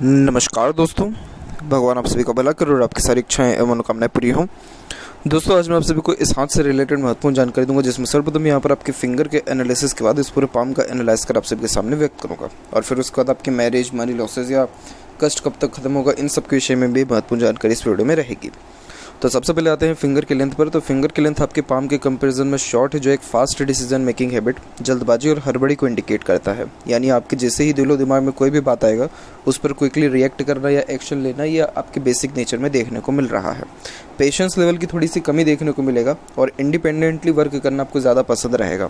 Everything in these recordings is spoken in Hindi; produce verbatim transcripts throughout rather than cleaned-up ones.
नमस्कार दोस्तों, भगवान आप सभी का भला करे और आपकी सारी इच्छाएं एवं मनोकामनाएं पूरी हों। दोस्तों, आज मैं आप सभी को इस हाथ से रिलेटेड महत्वपूर्ण जानकारी दूंगा, जिसमें सर्वप्रथम यहाँ पर आपके फिंगर के एनालिसिस के बाद इस पूरे पाम का एनालाइज कर आप सभी के सामने व्यक्त करूंगा, और फिर उसके बाद आपकी मैरिज, मनी लॉसेज या कष्ट कब तक खत्म होगा, इन सब के विषय में भी महत्वपूर्ण जानकारी इस वीडियो में रहेगी। तो सबसे पहले आते हैं फिंगर के लेंथ पर। तो फिंगर की लेंथ आपके पाम के कंपैरिजन में शॉर्ट है, जो एक फास्ट डिसीजन मेकिंग हैबिट, जल्दबाजी और हड़बड़ी को इंडिकेट करता है। यानी आपके जैसे ही दिलो दिमाग में कोई भी बात आएगा, उस पर क्विकली रिएक्ट करना या एक्शन लेना, या आपके बेसिक नेचर में देखने को मिल रहा है। पेशेंस लेवल की थोड़ी सी कमी देखने को मिलेगा और इंडिपेंडेंटली वर्क करना आपको ज़्यादा पसंद रहेगा।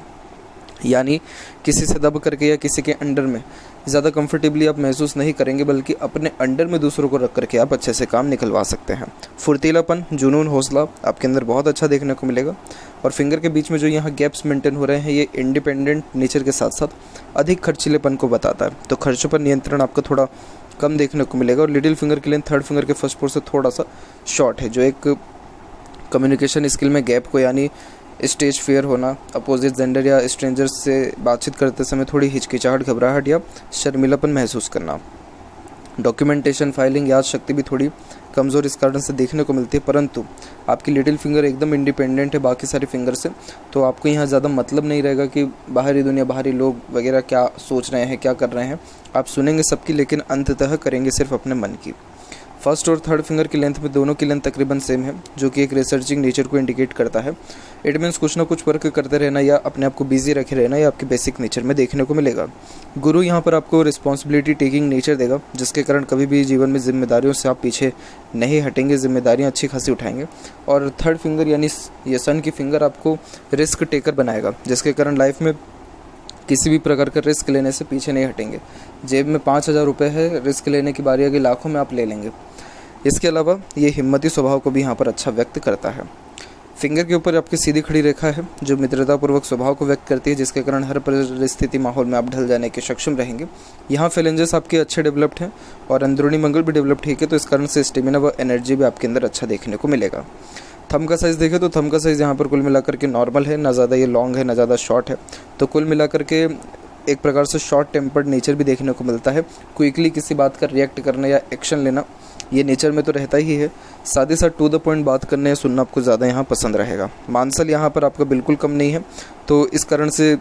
यानी किसी से दब करके या किसी के अंडर में ज़्यादा कंफर्टेबली आप महसूस नहीं करेंगे, बल्कि अपने अंडर में दूसरों को रख करके आप अच्छे से काम निकलवा सकते हैं। फुर्तीलापन, जुनून, हौसला आपके अंदर बहुत अच्छा देखने को मिलेगा। और फिंगर के बीच में जो यहाँ गैप्स मेंटेन हो रहे हैं, ये इंडिपेंडेंट नेचर के साथ साथ अधिक खर्चीलेपन को बताता है। तो खर्चों पर नियंत्रण आपको थोड़ा कम देखने को मिलेगा। और लिटिल फिंगर की लेंथ थर्ड फिंगर के फर्स्ट पोर से थोड़ा सा शॉर्ट है, जो एक कम्युनिकेशन स्किल में गैप को, यानी स्टेज फियर होना, अपोजिट जेंडर या स्ट्रेंजर्स से बातचीत करते समय थोड़ी हिचकिचाहट, घबराहट या शर्मिलापन महसूस करना। डॉक्यूमेंटेशन, फाइलिंग, याद शक्ति भी थोड़ी कमज़ोर इस कारण से देखने को मिलती है, परंतु आपकी लिटिल फिंगर एकदम इंडिपेंडेंट है बाकी सारे फिंगर से। तो आपको यहाँ ज़्यादा मतलब नहीं रहेगा कि बाहरी दुनिया, बाहरी लोग वगैरह क्या सोच रहे हैं, क्या कर रहे हैं। आप सुनेंगे सबकी, लेकिन अंततः करेंगे सिर्फ अपने मन की। फर्स्ट और थर्ड फिंगर की लेंथ में दोनों की लेंथ तकरीबन सेम है, जो कि एक रिसर्चिंग नेचर को इंडिकेट करता है। इट मीन्स कुछ ना कुछ वर्क करते रहना या अपने आप को बिजी रखे रहना, या आपके बेसिक नेचर में देखने को मिलेगा। गुरु यहाँ पर आपको रिस्पॉन्सिबिलिटी टेकिंग नेचर देगा, जिसके कारण कभी भी जीवन में जिम्मेदारियों से आप पीछे नहीं हटेंगे, जिम्मेदारियाँ अच्छी खासी उठाएंगे। और थर्ड फिंगर यानी ये सन की फिंगर आपको रिस्क टेकर बनाएगा, जिसके कारण लाइफ में किसी भी प्रकार का रिस्क लेने से पीछे नहीं हटेंगे। जेब में पाँच हज़ार रुपये है, रिस्क लेने की बारी आगे लाखों में आप ले लेंगे। इसके अलावा ये हिम्मती स्वभाव को भी यहाँ पर अच्छा व्यक्त करता है। फिंगर के ऊपर आपकी सीधी खड़ी रेखा है, जो मित्रतापूर्वक स्वभाव को व्यक्त करती है, जिसके कारण हर परिस्थिति माहौल में आप ढल जाने के सक्षम रहेंगे। यहाँ फेलेंजेस आपके अच्छे डेवलप्ड हैं और अंदरूनी मंगल भी डेवलप ठीक है, तो इस कारण से स्टेमिना व एनर्जी भी आपके अंदर अच्छा देखने को मिलेगा। थंब का साइज़ देखें तो थंब का साइज़ यहाँ पर कुल मिलाकर के नॉर्मल है, ना ज़्यादा ये लॉन्ग है ना ज़्यादा शॉर्ट है। तो कुल मिलाकर के एक प्रकार से शॉर्ट टेम्पर्ड नेचर भी देखने को मिलता है। क्विकली किसी बात का रिएक्ट करना या एक्शन लेना, ये नेचर में तो रहता ही है। साथ ही साथ टू द पॉइंट बात करने या सुनना आपको ज़्यादा यहाँ पसंद रहेगा। मानसल यहाँ पर आपका बिल्कुल कम नहीं है, तो इस कारण से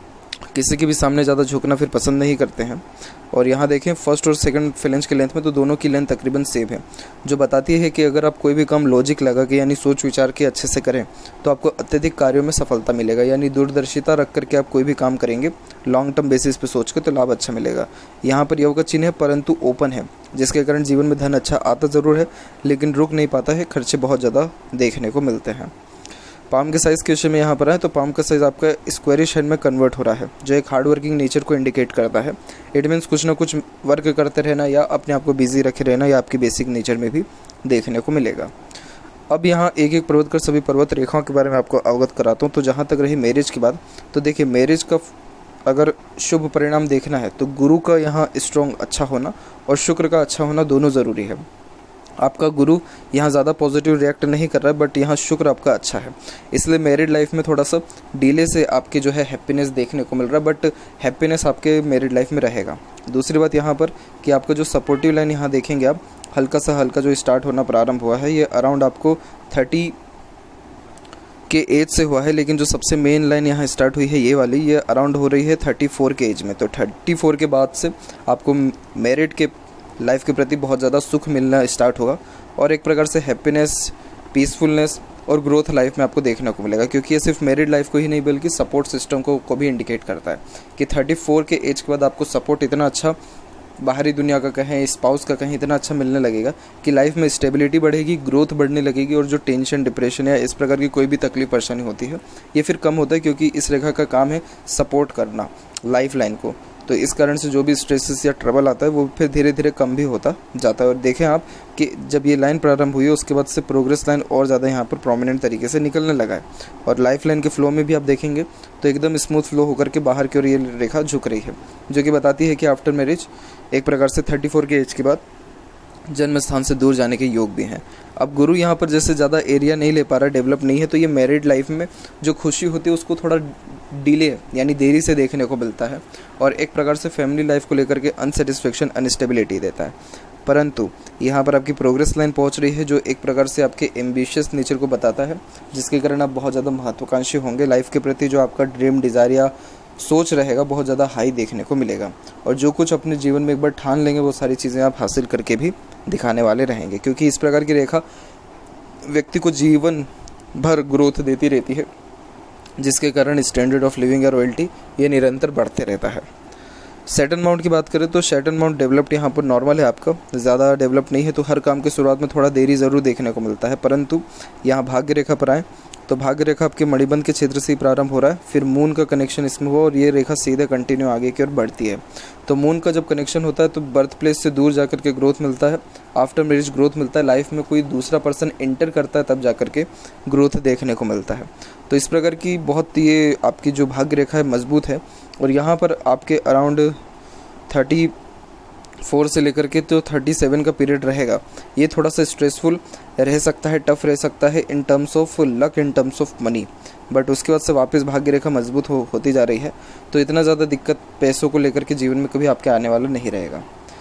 किसी के भी सामने ज़्यादा झुकना फिर पसंद नहीं करते हैं। और यहाँ देखें फर्स्ट और सेकंड फिलेंज के लेंथ में तो दोनों की लेंथ तकरीबन सेम है, जो बताती है कि अगर आप कोई भी काम लॉजिक लगा के, यानी सोच विचार के अच्छे से करें, तो आपको अत्यधिक कार्यों में सफलता मिलेगा। यानी दूरदर्शिता रख करके आप कोई भी काम करेंगे लॉन्ग टर्म बेसिस पे सोच के, तो लाभ अच्छा मिलेगा। यहाँ पर योग का चिन्ह है, परंतु ओपन है, जिसके कारण जीवन में धन अच्छा आता ज़रूर है, लेकिन रुक नहीं पाता है, खर्चे बहुत ज़्यादा देखने को मिलते हैं। पाम के साइज़ के विषय में यहाँ पर है, तो पाम का साइज़ आपका स्क्वायरिश हैंड में कन्वर्ट हो रहा है, जो एक हार्ड वर्किंग नेचर को इंडिकेट करता है। इट मीन्स कुछ ना कुछ वर्क करते रहना या अपने आप को बिजी रखे रहना, या आपकी बेसिक नेचर में भी देखने को मिलेगा। अब यहाँ एक एक पर्वत कर सभी पर्वत रेखाओं के बारे में आपको अवगत कराता हूँ। तो जहाँ तक रही मैरिज की बात, तो देखिए मैरिज का अगर शुभ परिणाम देखना है तो गुरु का यहाँ स्ट्रॉन्ग अच्छा होना और शुक्र का अच्छा होना दोनों ज़रूरी है। आपका गुरु यहाँ ज़्यादा पॉजिटिव रिएक्ट नहीं कर रहा है, बट यहाँ शुक्र आपका अच्छा है, इसलिए मैरिड लाइफ में थोड़ा सा डिले से आपके जो है हैप्पीनेस देखने को मिल रहा है, बट हैप्पीनेस आपके मैरिड लाइफ में रहेगा। दूसरी बात यहाँ पर कि आपका जो सपोर्टिव लाइन यहाँ देखेंगे आप, हल्का सा हल्का जो स्टार्ट होना प्रारंभ हुआ है, ये अराउंड आपको थर्टी के एज से हुआ है, लेकिन जो सबसे मेन लाइन यहाँ स्टार्ट हुई है ये वाली, ये अराउंड हो रही है थर्टी फोर के एज में। तो थर्टी फोर के बाद से आपको मैरिड के लाइफ के प्रति बहुत ज़्यादा सुख मिलना स्टार्ट होगा, और एक प्रकार से हैप्पीनेस, पीसफुलनेस और ग्रोथ लाइफ में आपको देखने को मिलेगा, क्योंकि ये सिर्फ मैरिड लाइफ को ही नहीं बल्कि सपोर्ट सिस्टम को को भी इंडिकेट करता है कि थर्टी फोर के एज के बाद आपको सपोर्ट इतना अच्छा बाहरी दुनिया का कहें, स्पाउस का कहें, इतना अच्छा मिलने लगेगा कि लाइफ में स्टेबिलिटी बढ़ेगी, ग्रोथ बढ़ने लगेगी, और जो टेंशन, डिप्रेशन या इस प्रकार की कोई भी तकलीफ परेशानी होती है ये फिर कम होता है, क्योंकि इस रेखा का काम है सपोर्ट करना लाइफ लाइन को। तो इस कारण से जो भी स्ट्रेसेस या ट्रबल आता है वो फिर धीरे धीरे कम भी होता जाता है। और देखें आप कि जब ये लाइन प्रारंभ हुई है उसके बाद से प्रोग्रेस लाइन और ज़्यादा यहाँ पर प्रोमिनेंट तरीके से निकलने लगा है, और लाइफ लाइन के फ्लो में भी आप देखेंगे तो एकदम स्मूथ फ्लो होकर के बाहर की ओर ये रेखा झुक रही है, जो कि बताती है कि आफ्टर मैरिज एक प्रकार से थर्टी फोर के एज के बाद जन्म स्थान से दूर जाने के योग भी हैं। अब गुरु यहाँ पर जैसे ज़्यादा एरिया नहीं ले पा रहा, डेवलप नहीं है, तो ये मैरिड लाइफ में जो खुशी होती है उसको थोड़ा डिले यानी देरी से देखने को मिलता है, और एक प्रकार से फैमिली लाइफ को लेकर के अनसेटिस्फेक्शन, अनस्टेबिलिटी देता है। परंतु यहाँ पर आपकी प्रोग्रेस लाइन पहुँच रही है, जो एक प्रकार से आपके एम्बिशियस नेचर को बताता है, जिसके कारण आप बहुत ज़्यादा महत्वाकांक्षी होंगे। लाइफ के प्रति जो आपका ड्रीम डिज़ायर या सोच रहेगा बहुत ज़्यादा हाई देखने को मिलेगा, और जो कुछ अपने जीवन में एक बार ठान लेंगे वो सारी चीज़ें आप हासिल करके भी दिखाने वाले रहेंगे, क्योंकि इस प्रकार की रेखा व्यक्ति को जीवन भर ग्रोथ देती रहती है, जिसके कारण स्टैंडर्ड ऑफ लिविंग या रॉयल्टी ये निरंतर बढ़ते रहता है। सैटर्न माउंट की बात करें तो सैटर्न माउंट डेवलप्ड यहाँ पर नॉर्मल है, आपका ज़्यादा डेवलप नहीं है, तो हर काम की शुरुआत में थोड़ा देरी ज़रूर देखने को मिलता है। परंतु यहाँ भाग्य रेखा पर आए तो भाग्य रेखा आपके मणिबंध के क्षेत्र से ही प्रारंभ हो रहा है, फिर मून का कनेक्शन इसमें हुआ और ये रेखा सीधे कंटिन्यू आगे की ओर बढ़ती है। तो मून का जब कनेक्शन होता है तो बर्थ प्लेस से दूर जाकर के ग्रोथ मिलता है, आफ्टर मैरिज ग्रोथ मिलता है, लाइफ में कोई दूसरा पर्सन एंटर करता है तब जाकर के ग्रोथ देखने को मिलता है। तो इस प्रकार की बहुत ये आपकी जो भाग्य रेखा है मजबूत है, और यहाँ पर आपके अराउंड थर्टी फोर से लेकर के तो थर्टी सेवन का पीरियड रहेगा। ये थोड़ा सा स्ट्रेसफुल रह सकता है, टफ रह सकता है in terms of luck, in terms of money, but उसके बाद से वापस भाग्य रेखा मजबूत हो होती जा रही है, तो इतना ज़्यादा दिक्कत पैसों को लेकर के जीवन में कभी आपके आने वाला नहीं रहेगा।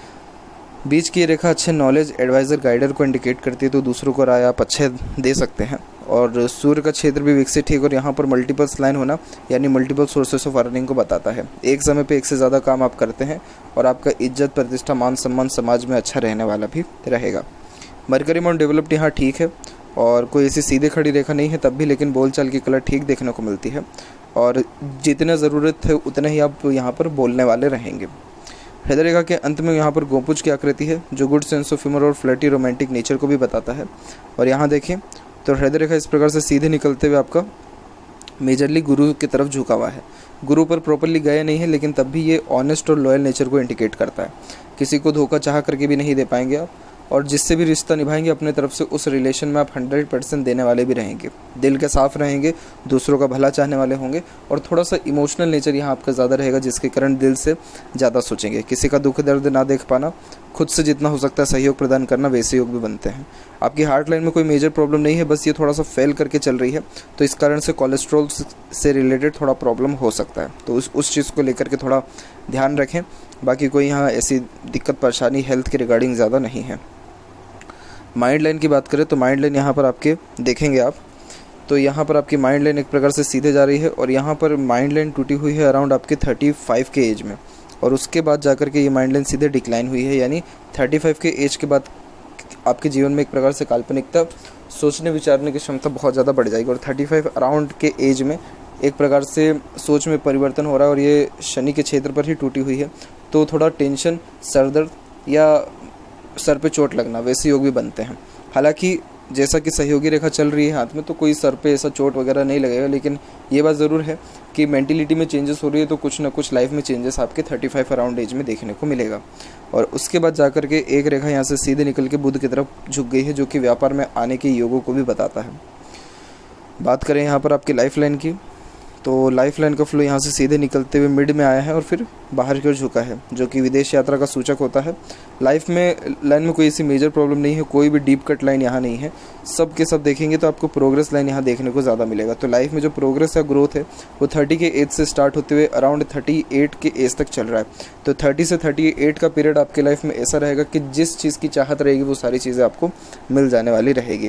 बीच की रेखा अच्छे नॉलेज, एडवाइज़र, गाइडर को इंडिकेट करती है, तो दूसरों को राय आप अच्छे दे सकते हैं। और सूर्य का क्षेत्र भी विकसित है, और यहाँ पर मल्टीपल्स लाइन होना यानी मल्टीपल सोर्सेस ऑफ अर्निंग को बताता है। एक समय पे एक से ज़्यादा काम आप करते हैं, और आपका इज्जत, प्रतिष्ठा, मान सम्मान समाज में अच्छा रहने वाला भी रहेगा। मरकरी माउंट डेवलप्ड यहाँ ठीक है, और कोई ऐसी सीधे खड़ी रेखा नहीं है तब भी, लेकिन बोलचाल की कला ठीक देखने को मिलती है, और जितना ज़रूरत है उतना ही आप यहाँ पर बोलने वाले रहेंगे। हृदय रेखा के अंत में यहाँ पर गोपुज की आकृति है, जो गुड सेंस ऑफ ह्यूमर और फ्लर्टी रोमांटिक नेचर को भी बताता है। और यहाँ देखें तो हृदय रेखा इस प्रकार से सीधे निकलते हुए आपका मेजरली गुरु की तरफ झुका हुआ है। गुरु पर प्रॉपरली गया नहीं है, लेकिन तब भी ये ऑनेस्ट और लॉयल नेचर को इंडिकेट करता है। किसी को धोखा चाह करके भी नहीं दे पाएंगे आप, और जिससे भी रिश्ता निभाएंगे अपने तरफ से उस रिलेशन में आप हंड्रेड परसेंट देने वाले भी रहेंगे। दिल के साफ रहेंगे, दूसरों का भला चाहने वाले होंगे, और थोड़ा सा इमोशनल नेचर यहाँ आपका ज़्यादा रहेगा, जिसके कारण दिल से ज़्यादा सोचेंगे। किसी का दुख दर्द ना देख पाना, खुद से जितना हो सकता है सहयोग प्रदान करना, वैसे योग भी बनते हैं। आपकी हार्ट लाइन में कोई मेजर प्रॉब्लम नहीं है, बस ये थोड़ा सा फेल करके चल रही है, तो इस कारण से कोलेस्ट्रॉल से रिलेटेड थोड़ा प्रॉब्लम हो सकता है, तो उस उस चीज़ को लेकर के थोड़ा ध्यान रखें। बाकी कोई यहाँ ऐसी दिक्कत परेशानी हेल्थ के रिगार्डिंग ज़्यादा नहीं है। माइंड लाइन की बात करें तो माइंड लाइन यहाँ पर आपके देखेंगे आप, तो यहाँ पर आपकी माइंड लाइन एक प्रकार से सीधे जा रही है, और यहाँ पर माइंड लाइन टूटी हुई है अराउंड आपके थर्टी फाइव के एज में, और उसके बाद जाकर के ये माइंड लाइन सीधे डिक्लाइन हुई है, यानी थर्टी फाइव के एज के बाद आपके जीवन में एक प्रकार से काल्पनिकता, सोचने विचारने की क्षमता बहुत ज़्यादा बढ़ जाएगी, और थर्टी फाइव अराउंड के एज में एक प्रकार से सोच में परिवर्तन हो रहा है, और ये शनि के क्षेत्र पर ही टूटी हुई है, तो थोड़ा टेंशन, सरदर्द या सर पे चोट लगना वैसे योग भी बनते हैं। हालांकि जैसा कि सहयोगी रेखा चल रही है हाथ में, तो कोई सर पे ऐसा चोट वगैरह नहीं लगेगा, लेकिन ये बात ज़रूर है कि मेंटिलिटी में चेंजेस हो रही है, तो कुछ ना कुछ लाइफ में चेंजेस आपके थर्टी फाइव अराउंड एज में देखने को मिलेगा। और उसके बाद जाकर के एक रेखा यहाँ से सीधे निकल के बुध की तरफ झुक गई है, जो कि व्यापार में आने के योगों को भी बताता है। बात करें यहाँ पर आपकी लाइफ लाइन की, तो लाइफ लाइन का फ्लो यहाँ से सीधे निकलते हुए मिड में आया है और फिर बाहर की ओर झुका है, जो कि विदेश यात्रा का सूचक होता है। लाइफ में लाइन में कोई ऐसी मेजर प्रॉब्लम नहीं है, कोई भी डीप कट लाइन यहाँ नहीं है, सब के सब देखेंगे तो आपको प्रोग्रेस लाइन यहाँ देखने को ज़्यादा मिलेगा। तो लाइफ में जो प्रोग्रेस या ग्रोथ है वो थर्टी के एज से स्टार्ट होते हुए अराउंड थर्टी एट के एज तक चल रहा है। तो थर्टी से थर्टी एट का पीरियड आपके लाइफ में ऐसा रहेगा कि जिस चीज़ की चाहत रहेगी वो सारी चीज़ें आपको मिल जाने वाली रहेगी।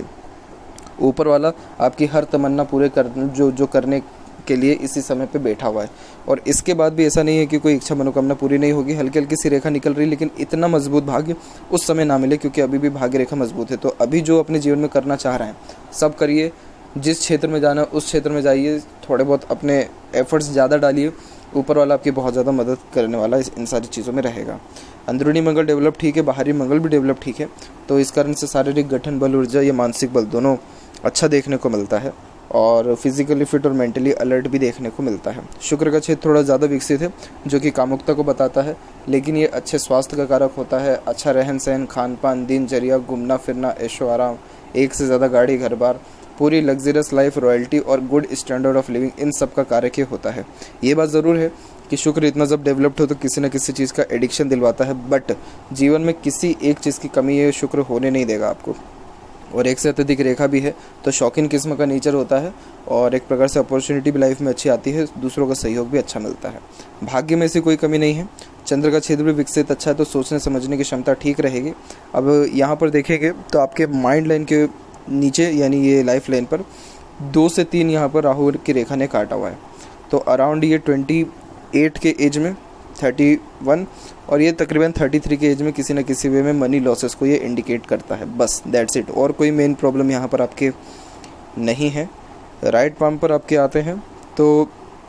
ऊपर वाला आपकी हर तमन्ना पूरे कर जो जो करने के लिए इसी समय पे बैठा हुआ है, और इसके बाद भी ऐसा नहीं है कि कोई इच्छा मनोकामना पूरी नहीं होगी। हल्की हल्की सी रेखा निकल रही, लेकिन इतना मजबूत भाग्य उस समय ना मिले, क्योंकि अभी भी भाग्य रेखा मजबूत है। तो अभी जो अपने जीवन में करना चाह रहे हैं सब करिए, जिस क्षेत्र में जाना उस क्षेत्र में जाइए, थोड़े बहुत अपने एफर्ट्स ज़्यादा डालिए, ऊपर वाला आपकी बहुत ज़्यादा मदद करने वाला इन सारी चीज़ों में रहेगा। अंदरूनी मंगल डेवलप ठीक है, बाहरी मंगल भी डेवलप ठीक है, तो इस कारण से शारीरिक गठन बल, ऊर्जा या मानसिक बल दोनों अच्छा देखने को मिलता है, और फिजिकली फिट और मेंटली अलर्ट भी देखने को मिलता है। शुक्र का क्षेत्र थोड़ा ज़्यादा विकसित है, जो कि कामुकता को बताता है, लेकिन ये अच्छे स्वास्थ्य का कारक होता है। अच्छा रहन सहन, खान पान, दिनचर्या, घूमना फिरना, ऐशो आराम, एक से ज़्यादा गाड़ी, घर बार, पूरी लग्जरियस लाइफ, रॉयल्टी और गुड स्टैंडर्ड ऑफ लिविंग, इन सब का कारक ये होता है। ये बात ज़रूर है कि शुक्र इतना जब डेवलप्ड हो तो किसी न किसी चीज़ का एडिक्शन दिलवाता है, बट जीवन में किसी एक चीज़ की कमी ये शुक्र होने नहीं देगा आपको। और एक से अत्यधिक रेखा भी है, तो शौकीन किस्म का नेचर होता है, और एक प्रकार से अपॉर्चुनिटी भी लाइफ में अच्छी आती है, दूसरों का सहयोग भी अच्छा मिलता है। भाग्य में ऐसी कोई कमी नहीं है, चंद्र का क्षेत्र भी विकसित अच्छा है, तो सोचने समझने की क्षमता ठीक रहेगी। अब यहाँ पर देखेंगे तो आपके माइंड लाइन के नीचे यानी ये लाइफ लाइन पर दो से तीन यहाँ पर राहु की रेखा ने काटा हुआ है। तो अराउंड ये ट्वेंटी एट के एज में, थर्टी वन और ये तकरीबन थर्टी थ्री के एज में किसी न किसी वे में मनी लॉसेस को ये इंडिकेट करता है। बस दैट्स इट, और कोई मेन प्रॉब्लम यहाँ पर आपके नहीं है। राइट पाम पर आपके आते हैं तो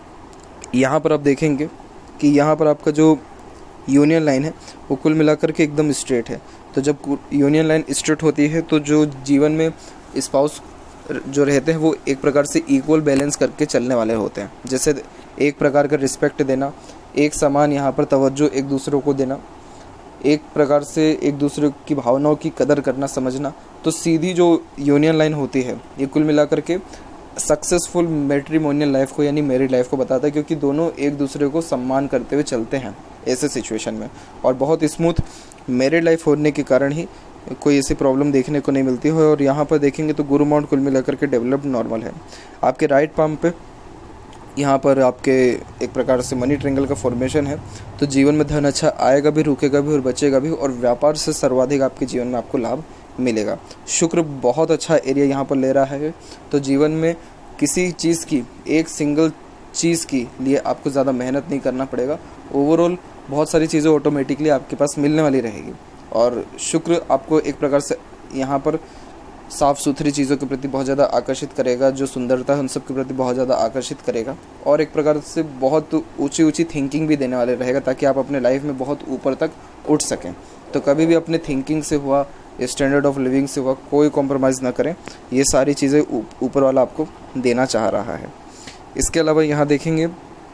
यहाँ पर आप देखेंगे कि यहाँ पर आपका जो यूनियन लाइन है वो कुल मिलाकर के एकदम स्ट्रेट है। तो जब यूनियन लाइन स्ट्रेट होती है तो जो जीवन में स्पाउस जो रहते हैं वो एक प्रकार से इक्वल बैलेंस करके चलने वाले होते हैं। जैसे एक प्रकार का रिस्पेक्ट देना, एक समान यहाँ पर तवज्जो एक दूसरों को देना, एक प्रकार से एक दूसरे की भावनाओं की कदर करना, समझना। तो सीधी जो यूनियन लाइन होती है ये कुल मिलाकर के सक्सेसफुल मैट्रिमोनियल लाइफ को यानी मैरिड लाइफ को बताता है, क्योंकि दोनों एक दूसरे को सम्मान करते हुए चलते हैं ऐसे सिचुएशन में। और बहुत स्मूथ मैरिड लाइफ होने के कारण ही कोई ऐसी प्रॉब्लम देखने को नहीं मिलती है। और यहाँ पर देखेंगे तो गुरु माउंट कुल मिलाकर के डेवलप्ड नॉर्मल है। आपके राइट पाम पे यहाँ पर आपके एक प्रकार से मनी ट्रिंगल का फॉर्मेशन है। तो जीवन में धन अच्छा आएगा भी, रुकेगा भी और बचेगा भी, और व्यापार से सर्वाधिक आपके जीवन में आपको लाभ मिलेगा। शुक्र बहुत अच्छा एरिया यहाँ पर ले रहा है। तो जीवन में किसी चीज़ की, एक सिंगल चीज़ की लिए आपको ज़्यादा मेहनत नहीं करना पड़ेगा। ओवरऑल बहुत सारी चीज़ें ऑटोमेटिकली आपके पास मिलने वाली रहेगी। और शुक्र आपको एक प्रकार से यहाँ पर साफ़ सुथरी चीज़ों के प्रति बहुत ज़्यादा आकर्षित करेगा, जो सुंदरता है उन सब के प्रति बहुत ज़्यादा आकर्षित करेगा। और एक प्रकार से बहुत ऊंची ऊंची थिंकिंग भी देने वाले रहेगा, ताकि आप अपने लाइफ में बहुत ऊपर तक उठ सकें। तो कभी भी अपने थिंकिंग से हुआ, स्टैंडर्ड ऑफ लिविंग से हुआ, कोई कॉम्प्रोमाइज़ ना करें। ये सारी चीज़ें ऊपर वाला आपको देना चाह रहा है। इसके अलावा यहाँ देखेंगे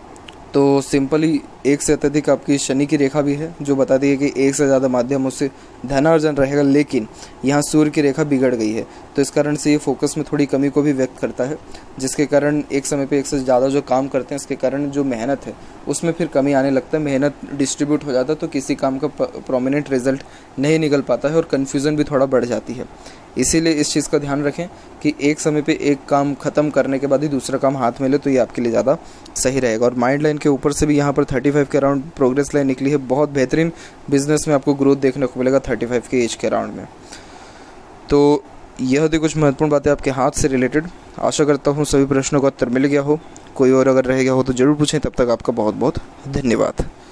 तो सिंपली एक से अत्यधिक आपकी शनि की रेखा भी है, जो बताती है कि एक से ज़्यादा माध्यमों से धनार्जन रहेगा। लेकिन यहाँ सूर्य की रेखा बिगड़ गई है, तो इस कारण से ये फोकस में थोड़ी कमी को भी व्यक्त करता है, जिसके कारण एक समय पे एक से ज़्यादा जो काम करते हैं इसके कारण जो मेहनत है उसमें फिर कमी आने लगता है। मेहनत डिस्ट्रीब्यूट हो जाता है तो किसी काम का प्रोमिनेंट रिजल्ट नहीं निकल पाता है और कन्फ्यूज़न भी थोड़ा बढ़ जाती है। इसीलिए इस चीज़ का ध्यान रखें कि एक समय पे एक काम ख़त्म करने के बाद ही दूसरा काम हाथ में ले, तो ये आपके लिए ज़्यादा सही रहेगा। और माइंड लाइन के ऊपर से भी यहाँ पर थर्टी फाइव के अराउंड प्रोग्रेस लाइन निकली है। बहुत बेहतरीन बिजनेस में आपको ग्रोथ देखने को मिलेगा थर्टी फाइव के एज के अराउंड में। तो यह थी कुछ महत्वपूर्ण बातें आपके हाथ से रिलेटेड। आशा करता हूँ सभी प्रश्नों का उत्तर मिल गया हो। कोई और अगर रह गया हो तो ज़रूर पूछें। तब तक आपका बहुत बहुत धन्यवाद।